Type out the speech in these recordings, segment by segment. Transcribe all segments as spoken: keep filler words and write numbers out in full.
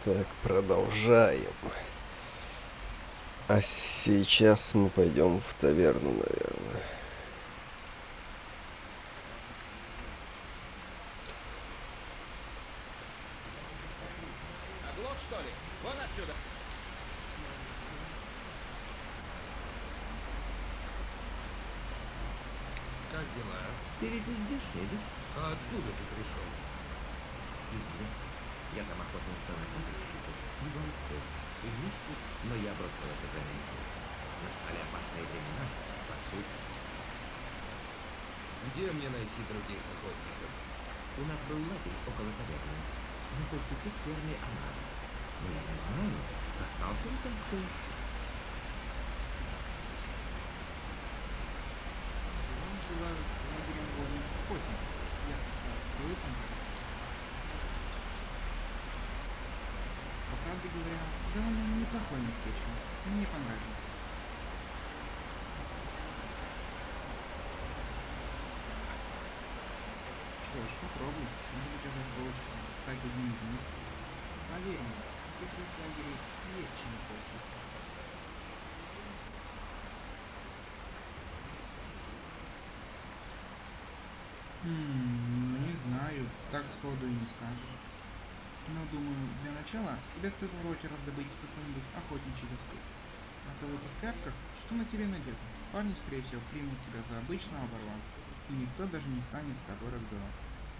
Так, продолжаем. А сейчас мы пойдем в таверну, наверное. Оглох, что ли? Вон отсюда! Как дела? Впереди здесь едет. А откуда ты пришел? Из леса. Я там охотился на копейщиков и волков. Вместе, но я бросил это занятие. Настали опасные времена. По сути. Где мне найти других охотников? У нас был лагерь около таверны. На полпути к ферме Анары. Но я не знаю, остался ли там кто-нибудь. Его называют лагерем вольных охотников. Я стою там. По правде говоря, довольно неплохое местечко. Мне понравилось. Что ж, попробуй. Надо доказать булочку. Так и не изменить. Поверь мне, в таких лагерей есть чем поучиться. Хм, ну не знаю, так сходу и не скажешь. Но думаю, для начала тебе стоит вроде раздобыть какой-нибудь охотничий доспех. А то в этих тряпках, что на тебе надето, парни, скорее всего, примут тебя за обычного оборванца, и никто даже не станет с тобой разговаривать.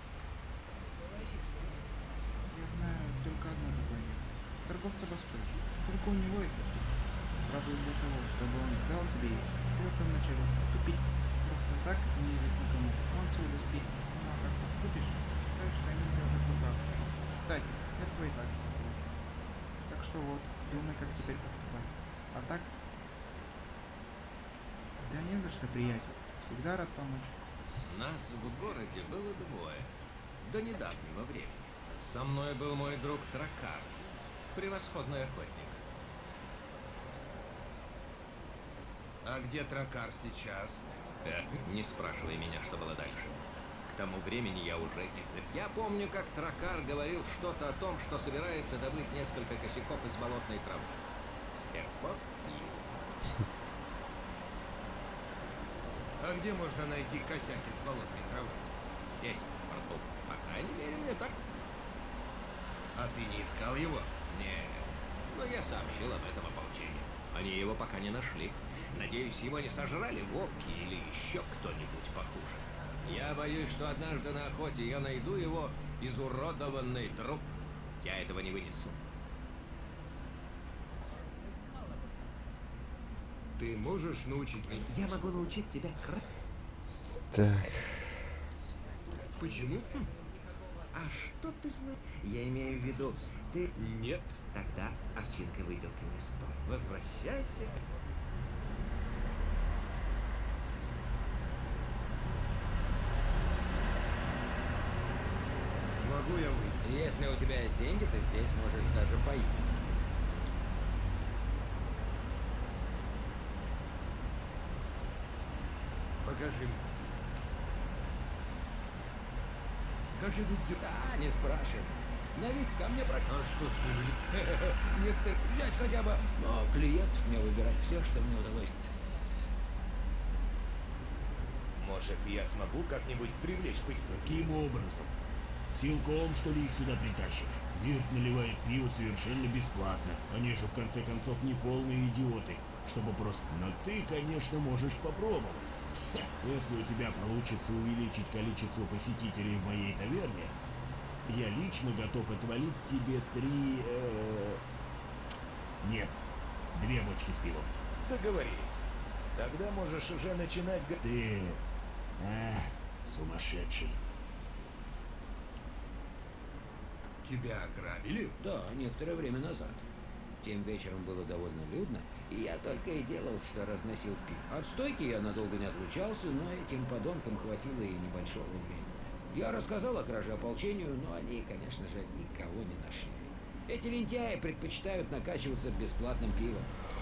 Я знаю только одно такое место. Торговца Баспер. Только у него это. Правда, для того, чтобы он дал тебе их, придется вначале поступить. Просто так, неизвестно кому. Он свой доспех. Ну а как поступишь, скажешь, что они тебя уже продал. Кстати, я свой так поступил. Так что вот, думай, как теперь поступать. А так? Да не за что, приятель. Всегда рад помочь. Нас в городе было двое. До недавнего времени. Со мной был мой друг Тракар. Превосходный охотник. А где Тракар сейчас? Э, не спрашивай меня, что было дальше. К тому времени я уже из... Я помню, как Тракар говорил что-то о том, что собирается добыть несколько косяков из болотной травы. С тех пор... А где можно найти косяк из болотной травы? Здесь, в порту. По крайней мере, мне так. А ты не искал его? Нет. Но я сообщил об этом ополчению. Они его пока не нашли. Надеюсь, его не сожрали волки или еще кто-нибудь похуже. Я боюсь, что однажды на охоте я найду его изуродованный труп. Я этого не вынесу. Ты можешь научить меня? Я могу научить тебя кра... Так, Почему? А что ты знаешь? Я имею в виду, ты... Нет. Тогда овчинка выделки не стой. Возвращайся. Могу я выйти? Если у тебя есть деньги, ты здесь можешь даже поесть. Покажи мне. Как идут дела? Да, не спрашивай. На вид ко мне про... А что с ними? Некоторых взять хотя бы, но клиентов мне выбирать все, что мне удалось. Может, я смогу как-нибудь привлечь пусть... Каким образом? Силком, что ли, их сюда притащишь? Вирт наливает пиво совершенно бесплатно. Они же, в конце концов, не полные идиоты, чтобы просто... Но ты, конечно, можешь попробовать. Ха, если у тебя получится увеличить количество посетителей в моей таверне, я лично готов отвалить тебе три... Э... Нет, две бочки с пивом. Договорились. Тогда можешь уже начинать... го- Ты... А, сумасшедший. Тебя ограбили? Да, некоторое время назад. Тем вечером было довольно людно, и я только и делал, что разносил пиво. От стойки я надолго не отлучался, но этим подонкам хватило и небольшого времени. Я рассказал о краже ополчению, но они, конечно же, никого не нашли. Эти лентяи предпочитают накачиваться бесплатным пивом.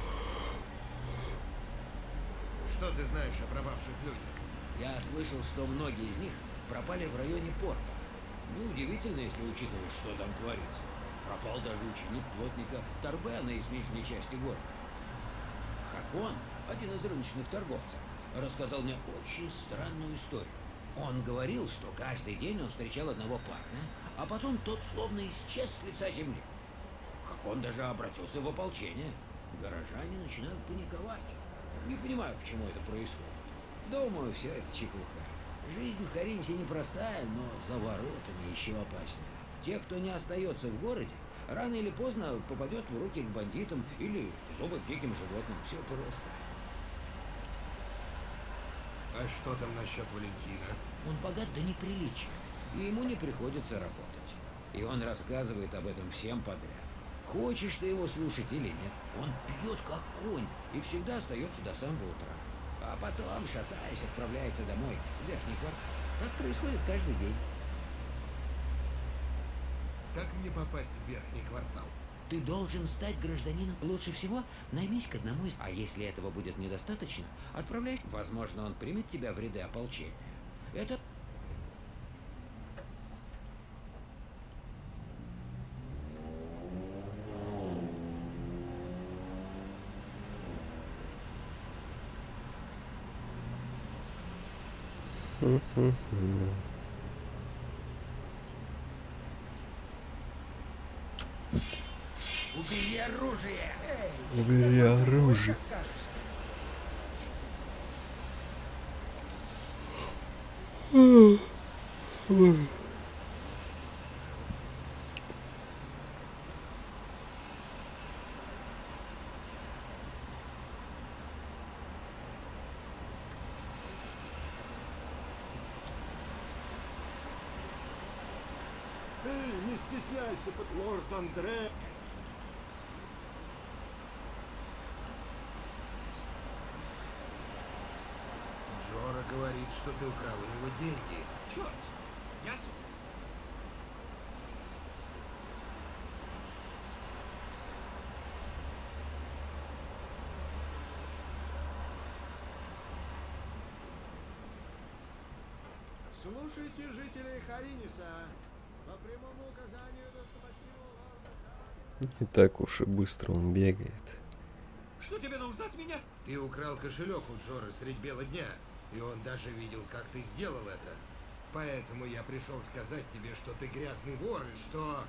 Что ты знаешь о пропавших людях? Я слышал, что многие из них пропали в районе порта. Неудивительно, если учитывать, что там творится. Пропал даже ученик плотника Торбена из нижней части города. Хакон, один из рыночных торговцев, рассказал мне очень странную историю. Он говорил, что каждый день он встречал одного парня, а потом тот словно исчез с лица земли. Хакон даже обратился в ополчение. Горожане начинают паниковать. Не понимаю, почему это происходит. Думаю, все это чепуха. Жизнь в Харинсе непростая, но за воротами еще опаснее. Те, кто не остается в городе, рано или поздно попадет в руки к бандитам или в зубы к диким животным. Все просто. А что там насчет Валентина? Он богат до неприличия, и ему не приходится работать. И он рассказывает об этом всем подряд. Хочешь ты его слушать или нет, он пьет как конь и всегда остается до самого утра. А потом, шатаясь, отправляется домой в верхний квартал. Так происходит каждый день. Как мне попасть в верхний квартал? Ты должен стать гражданином. Лучше всего наймись к одному из... А если этого будет недостаточно, отправляй. Возможно, он примет тебя в ряды ополчения. Это... Убери оружие! Убери оружие. Эй, не стесняйся, лорд Андре. Джора говорит, что ты украл у него деньги. Черт! Ясно? Слушайте, жители Хариниса. По прямому указанию достопочтимого лорда... Не так уж и быстро он бегает. Что тебе нужно от меня? Ты украл кошелек у Джора средь бела дня, и он даже видел, как ты сделал это. Поэтому я пришел сказать тебе, что ты грязный вор и что...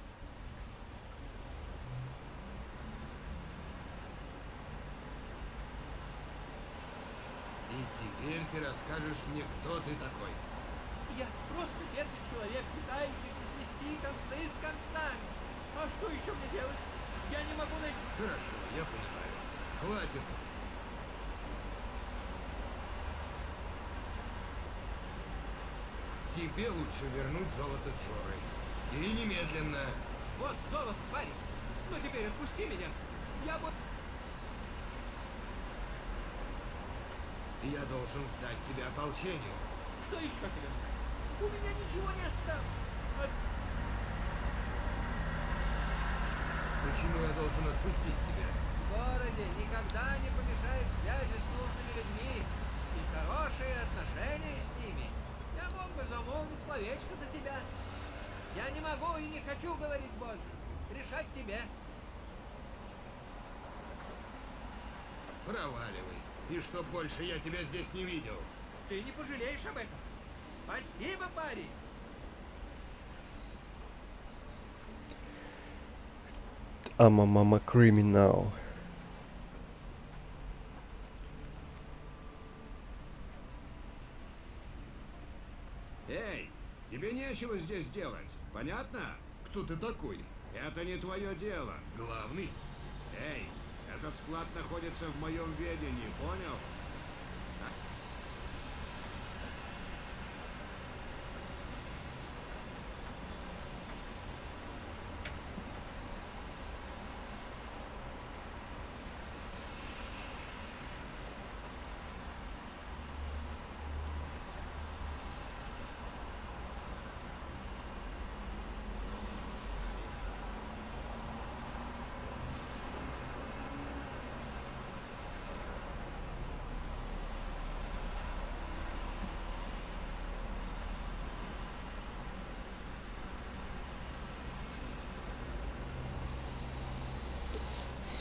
И теперь ты расскажешь мне, кто ты такой. Я просто бедный человек, пытающийся свести концы с концами. А что еще мне делать? Я не могу найти... Хорошо, я понимаю. Хватит. Тебе лучше вернуть золото Джоры. И немедленно. Вот золото, парень. Ну теперь отпусти меня. Я бы... Я должен сдать тебя ополчению. Что еще тебе нужно? У меня ничего не осталось. От... Почему я должен отпустить тебя? В городе никогда не помешает связи с нужными людьми и хорошие отношения с ними. Я мог бы замолвить словечко за тебя. Я не могу и не хочу говорить больше. Решать тебе. Проваливай. И чтоб больше я тебя здесь не видел. Ты не пожалеешь об этом. Спасибо, парень. I'm a mama criminal. Эй, тебе нечего здесь делать, понятно? Кто ты такой? Это не твое дело. Главный? Эй, этот склад находится в моем ведении, понял?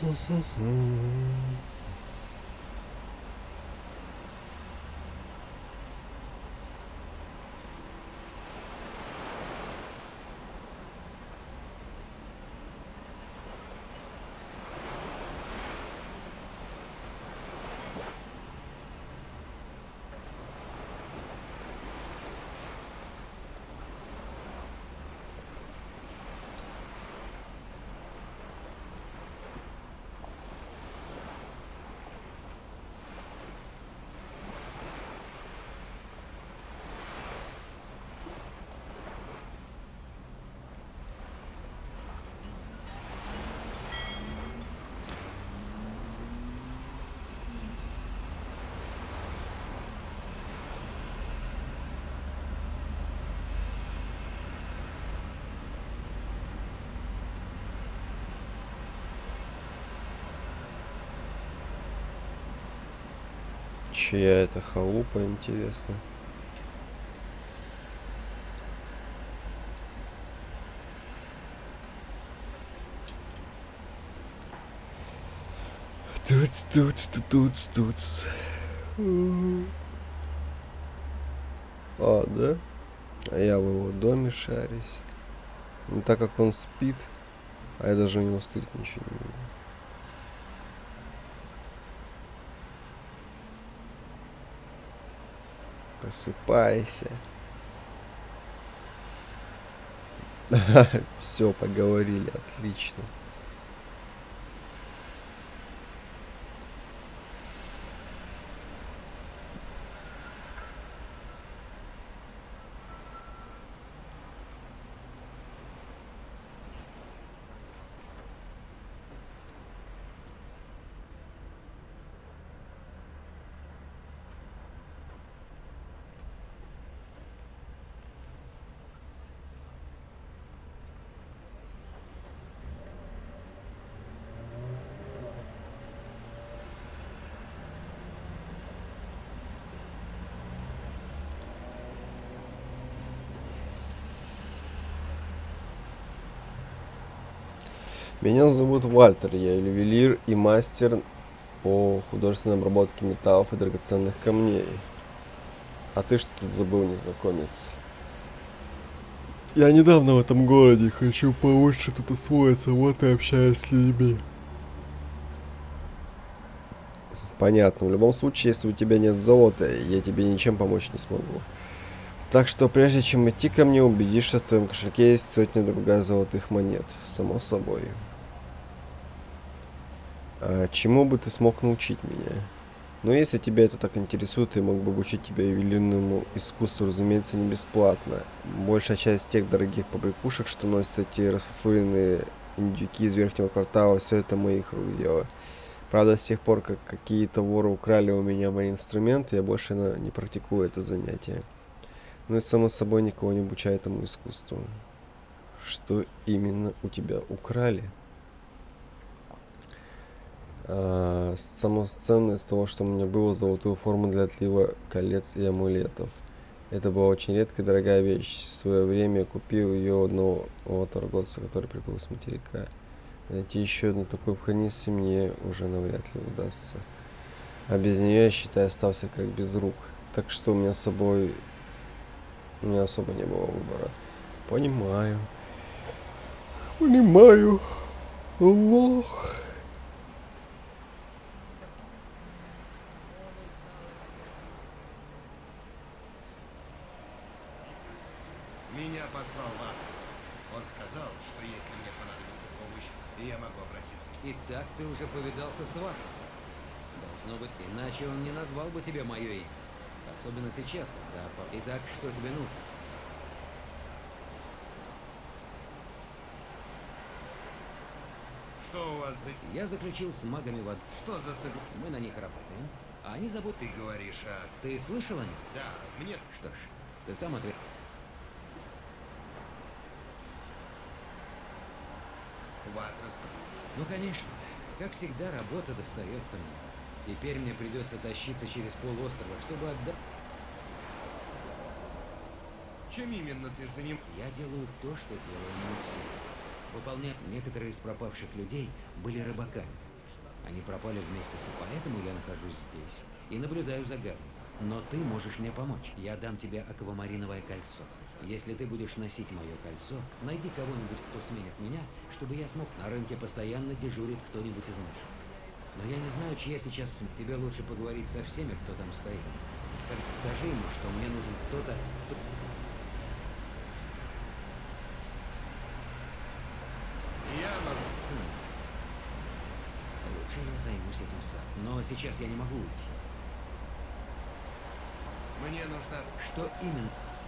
Чья это халупа, интересно? Туц, туц, туц, туц. А, да? А я в его доме шарюсь. Ну, так как он спит, а я даже у него стырить ничего не могу. Просыпайся. Все, поговорили, отлично. Меня зовут Вальтер, я ювелир и мастер по художественной обработке металлов и драгоценных камней. А ты что тут забыл, незнакомец? Я недавно в этом городе, хочу получше тут освоиться, вот и общаюсь с людьми. Понятно, в любом случае, если у тебя нет золота, я тебе ничем помочь не смогу. Так что прежде чем идти ко мне, убедись, что в твоем кошельке есть сотня-другая золотых монет, само собой. А чему бы ты смог научить меня? Но если тебя это так интересует, я мог бы обучить тебя ювелирному искусству, разумеется, не бесплатно. Большая часть тех дорогих побрякушек, что носят эти расфуфыренные индюки из верхнего квартала, все это моих рук дело. Правда, с тех пор, как какие-то воры украли у меня мои инструменты, я больше не практикую это занятие. Ну и само собой никого не обучаю этому искусству. Что именно у тебя украли? А, само ценное из того, что у меня было, золотую форму для отлива колец и амулетов. Это была очень редкая дорогая вещь. В свое время я купил ее у одного торговца, который приплыл с материка. Найти еще одну такую в хранилище мне уже навряд ли удастся. А без нее, я считаю, остался как без рук. Так что у меня с собой... У меня особо не было выбора. Понимаю. Понимаю. Лох. Меня послал в адрес. Он сказал, что если мне понадобится помощь, я могу обратиться. Итак, ты уже повидался с Ватросом. Должно быть, иначе он не назвал бы тебе мое имя. Особенно сейчас, когда... Итак, что тебе нужно? Что у вас за... Я заключил с магами воды. Что за сыг... Мы на них работаем. А они зовут... Ты говоришь, а... Ты слышал о них? Да, мне... Что ж, ты сам ответил. Ватрос. Ну, конечно. Как всегда, работа достается мне. Теперь мне придется тащиться через полуострова, чтобы отдать... Чем именно ты за ним? Я делаю то, что делаю не все. Выполнять некоторые из пропавших людей были рыбаками. Они пропали вместе с... Поэтому я нахожусь здесь и наблюдаю за Гарри. Но ты можешь мне помочь. Я дам тебе аквамариновое кольцо. Если ты будешь носить мое кольцо, найди кого-нибудь, кто сменит меня, чтобы я смог. На рынке постоянно дежурит кто-нибудь из наших. Но я не знаю, чья сейчас... Тебе лучше поговорить со всеми, кто там стоит. Так скажи ему, что мне нужен кто-то, кто... Я могу. Хм. Лучше я займусь этим сам. Но сейчас я не могу уйти. Мне нужна... Что именно?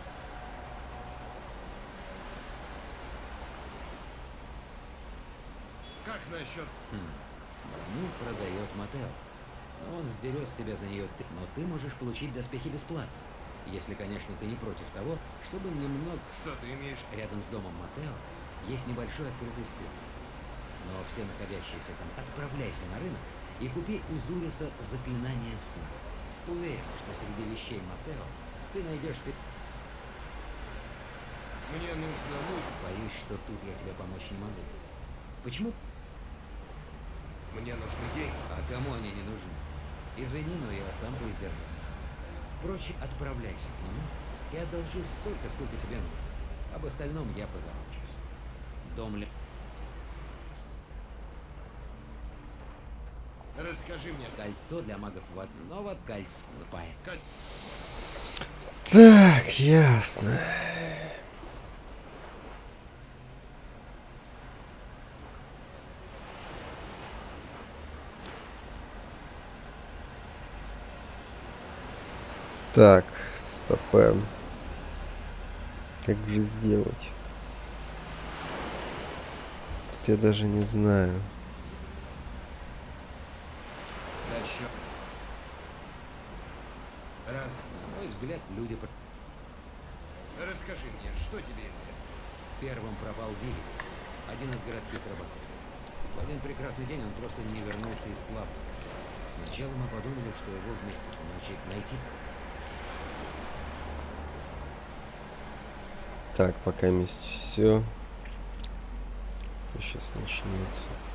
Как насчет... Хм. Броню продает Матео. Но он сдерет с тебя за нее. Ты... Но ты можешь получить доспехи бесплатно. Если, конечно, ты не против того, чтобы немного... Что ты имеешь? Рядом с домом Матео есть небольшой открытый склад. Но все находящиеся там, отправляйся на рынок и купи у Зуриса заклинание сна. Уверен, что среди вещей Матео ты найдешь себе... Мне нужно... Ну, Боюсь, что тут я тебе помочь не могу. Почему? мне нужны деньги. А кому они не нужны? Извини, но я сам поиздержался. Впрочем, отправляйся к нему и одолжи столько, сколько тебе нужно. Об остальном я позабочусь. Дом ли... Расскажи мне. Кольцо для магов в одного кольцо. Поэт. Коль... Так, ясно. Так, стопэ. Как же сделать? Тут я даже не знаю. Насчет... Раз... На мой взгляд, люди... по- Расскажи мне, что тебе известно? Первым пропал Вилли, один из городских рыбаков. В один прекрасный день он просто не вернулся из плавания. Сначала мы подумали, что его вместе ночи найти. Так, пока есть все. Что сейчас начнется?